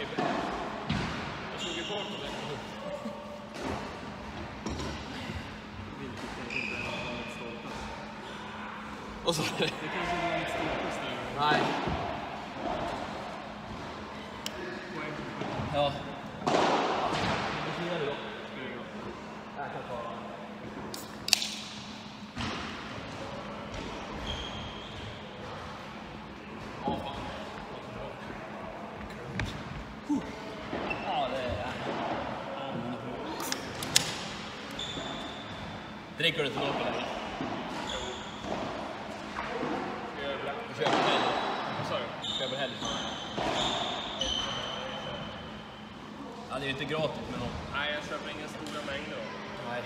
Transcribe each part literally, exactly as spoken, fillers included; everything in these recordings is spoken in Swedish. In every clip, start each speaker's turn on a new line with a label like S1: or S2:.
S1: Jag såg ju bort det. Vilket kanske inte är vanligt stoltast.
S2: Och så
S1: Det kanske inte är vanligt stoltast där.
S2: nej.
S1: Poäng på poäng.
S2: Ja. Vad skriver du då?
S1: Ska det gå?
S2: Jag kan ta. Ja, fan. Ja, det är... Dricker du inte något längre?
S1: Ska jag göra det?
S2: Du köper helg.
S1: Vad sa du?
S2: Köper helg. Ja, det är ju inte gratis med någon.
S1: Nej, jag köper inga stora mängder.
S2: Nej.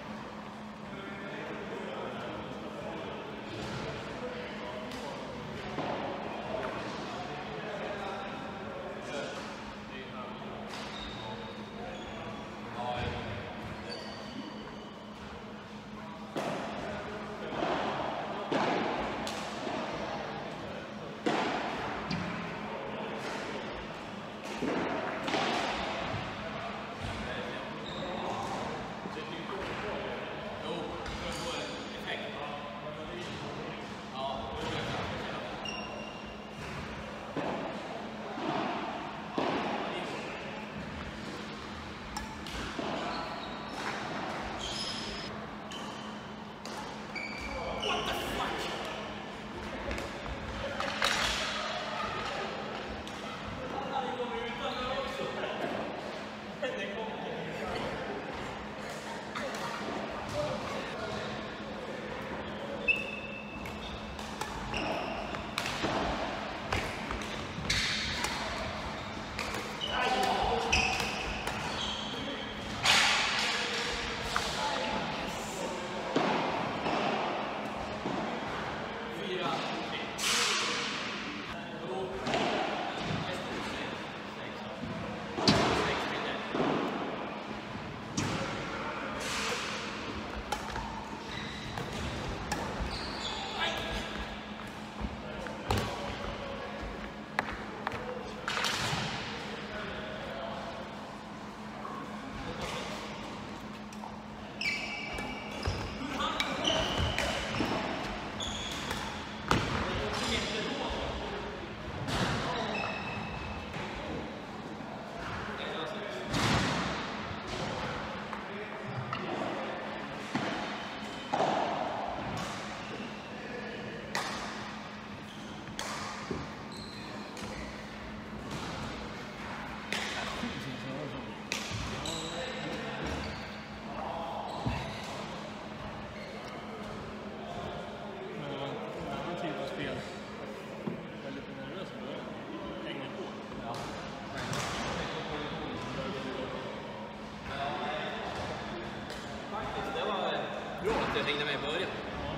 S2: Jag hängde med i början.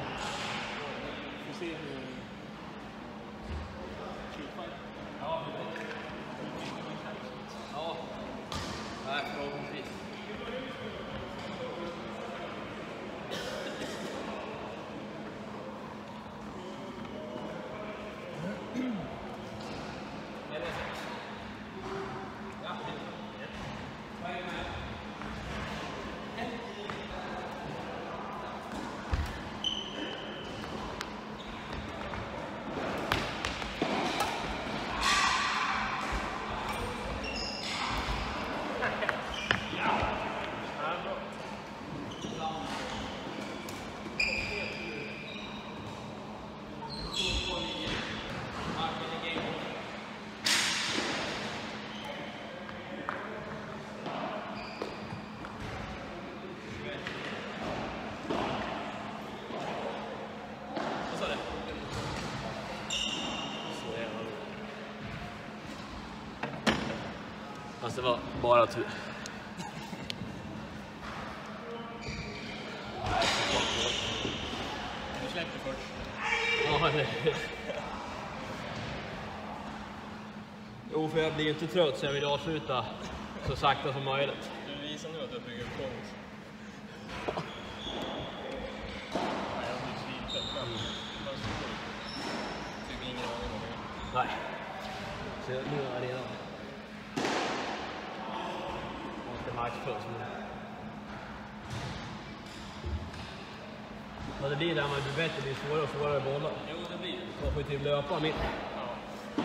S1: Vi får se hur...
S2: Ja, ja. Nej, förhoppningsvis. Fast det var bara tur.
S1: Du släppte först.
S2: Ja, det... Jo, för jag blir ju inte trött så jag vill avsluta så sakta som möjligt.
S1: Du visar nu att du bygger upp konst. Nej, jag blir svinfett fram. Typ ingen aning om det.
S2: Nej. Så nu är jag redan... maxpuls. Men det blir där man blir bättre, det blir svårare och svårare bollar.
S1: Jo, det blir det.
S2: Man får ju till löpa mitt.
S1: Ja.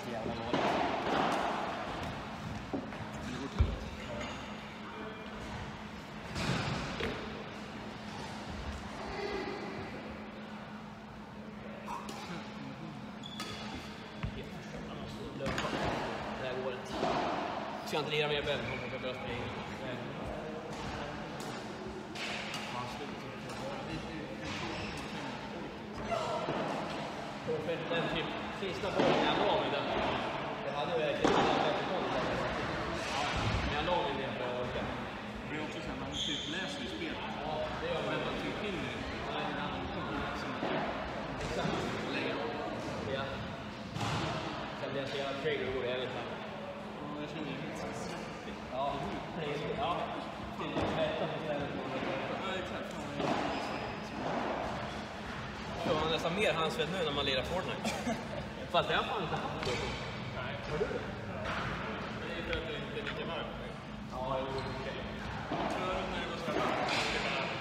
S2: jävla galet.
S1: Men det går tungt.
S2: Det här går inte. Ska inte lira mer bättre om jag börjar springa. Den typ sista bollen jag la mig där. Det hade verkligen varit bättre koll. Men jag la mig det för att orka.
S1: Det är också så att man typ läser i spelet.
S2: Ja, det gör
S1: Men
S2: man.
S1: man typ in i det är en annan punkt som
S2: Exakt.
S1: lägger av.
S2: Ja. Sen blir jag så jävla trigger och går det även här.
S1: Ja, jag känner mig helt svettig.
S2: Ja, precis. Ja. Till tvätta istället.
S1: Ja, exakt.
S2: Så man har nästan mer handsvett nu när man lirar Fortnite. Fast det har fan inte haft det.
S1: Nej.
S2: Har du det?
S1: Det är för att det inte är lika varmt.
S2: Ja, jo, okej.
S1: Förut när det var så här varmt, det är bara...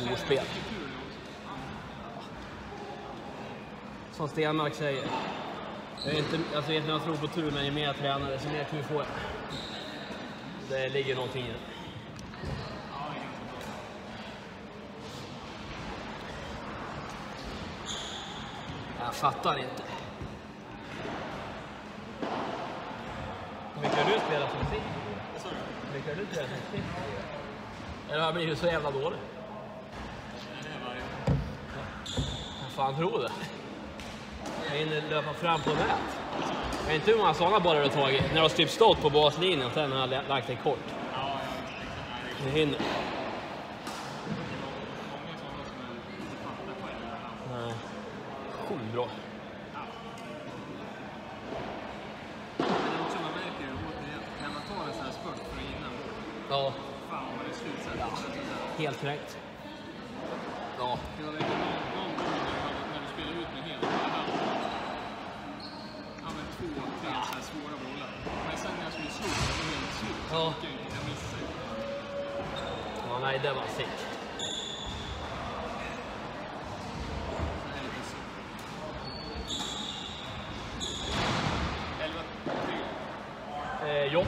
S2: storspel. Som Stenmark säger. Jag är inte, alltså jag, jag tror på tur, men ju mer jag tränar, desto mer tur får jag. Det ligger någonting i det. Jag fattar inte. Hur mycket har du spelat som sitt? Hur mycket har du spelat som sitt? Eller har jag blivit så jävla dålig? Jag fan tror det. Jag hinner löpa fram på nät. Jag vet inte hur många sådana bollar du har tagit. När du har typ stått på baslinjen, sen har jag lagt dig kort. Jag hinner. Nej. Sjukt bra. Ja.
S1: Fan vad det är slut sen.
S2: Ja. Helt rätt. Ja.
S1: Jag vet inte någon gång när du spelar ut med helt ja, men två, tre så här svåra bollar. Men sen när jag skulle sluta, det var helt slut.
S2: Ja.
S1: Jag missade.
S2: Ja, nej, det var sick.
S1: Så här lite så. elva tre.
S2: Eh, ja.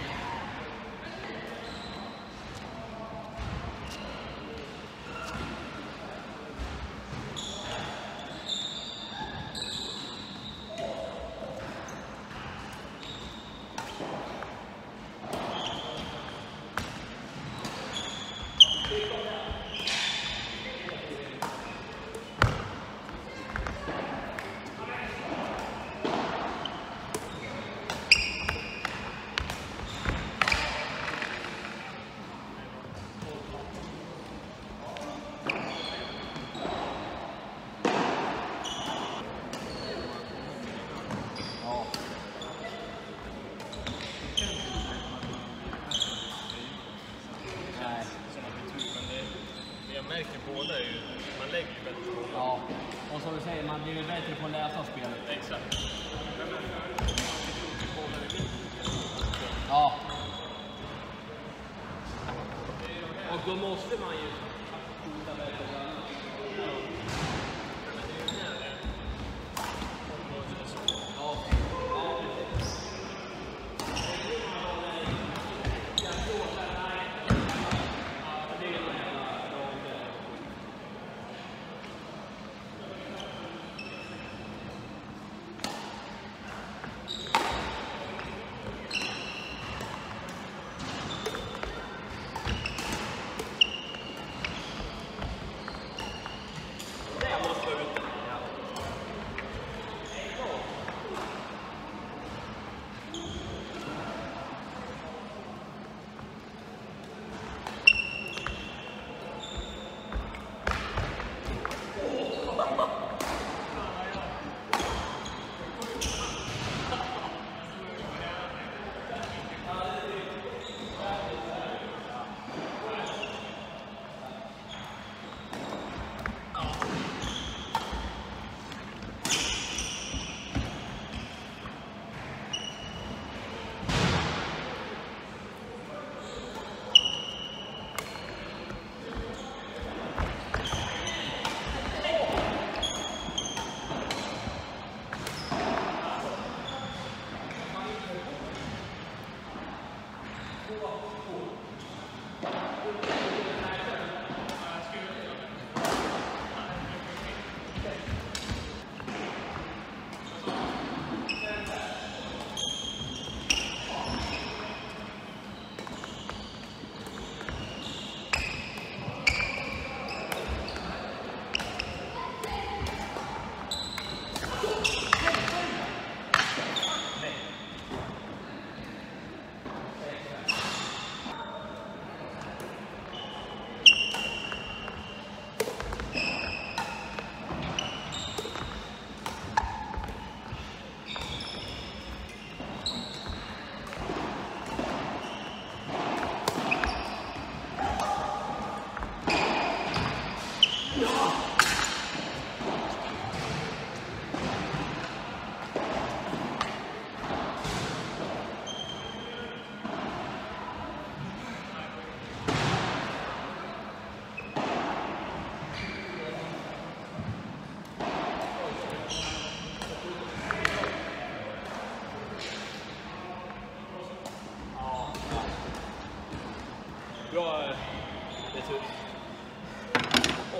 S1: Jag märker båda är ju, man lägger ju väldigt bra.
S2: Ja, och som du säger, man blir ju bättre på att läsa spelet.
S1: Exakt.
S2: Ja. Och då måste man ju skjuta bättre på annat. Ja.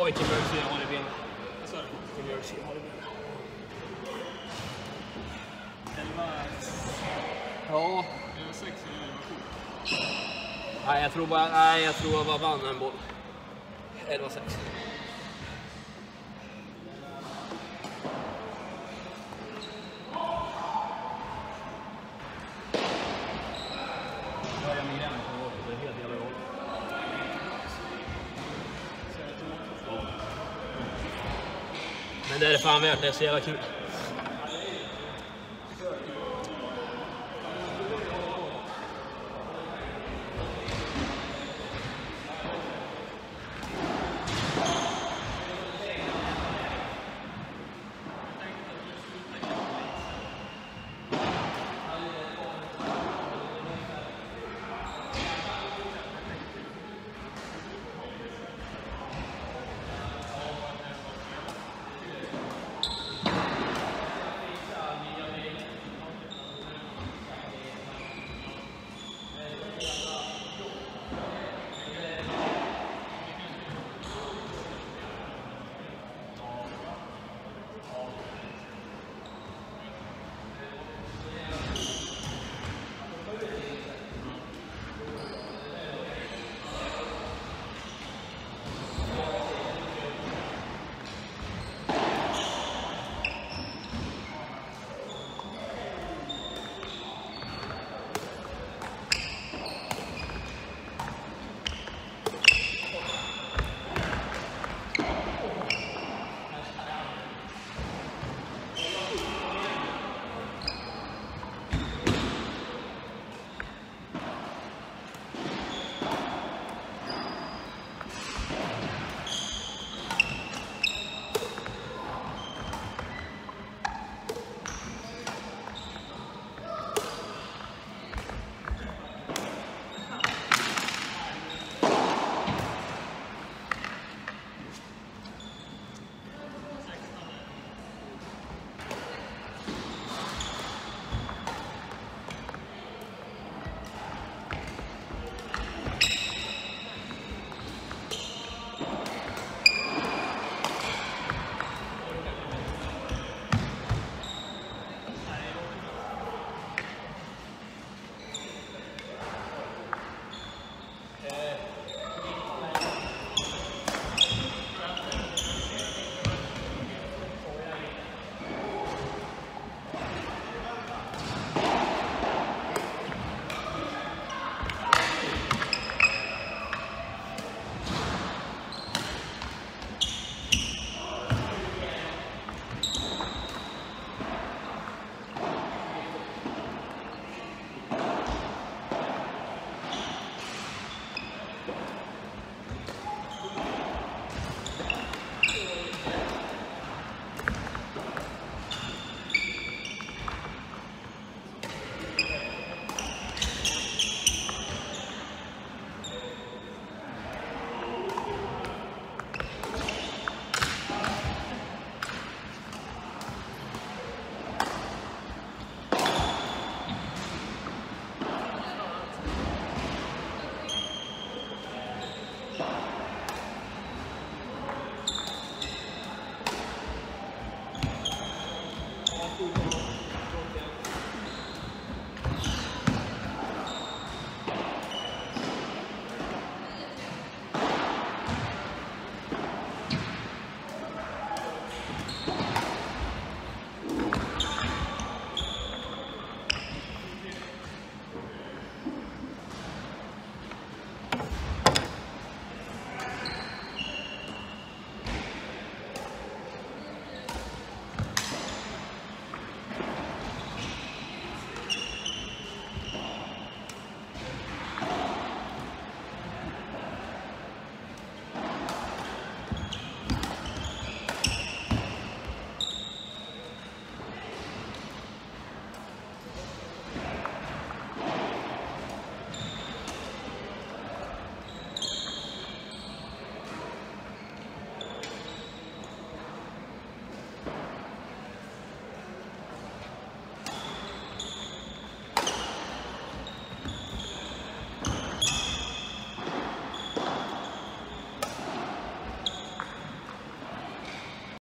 S2: Oj, Tim Murphy har i benen.
S1: Vad sa du?
S2: Tim Murphy har i benen.
S1: elva,
S2: Ja.
S1: elva sex eller elva sju?
S2: Nej, jag tror bara, nej, jag tror jag bara vann en boll. elva sex. Jag är migrän på vårt, det är helt jävla roligt. Men det är fan värt, det är så jävla kul.